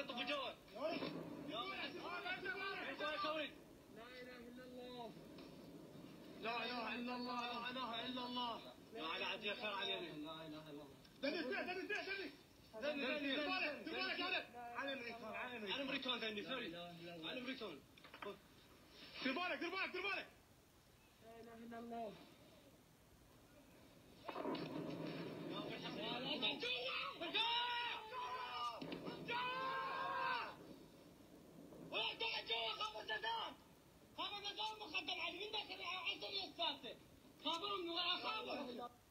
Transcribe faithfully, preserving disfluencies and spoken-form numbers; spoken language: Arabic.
تعال طب جوا لا اله الا الله لا اله الا الله لا على عاد يا خير علينا لا اله الا الله دني فيه دني فيه دني دني دني بالك بالك على على امريكان على امريكان دني سوري على امريكان دير بالك دير بالك دير بالك لا اله الا الله خابر نظام مخدم على مين داخل عشر يسافر خابر من خابر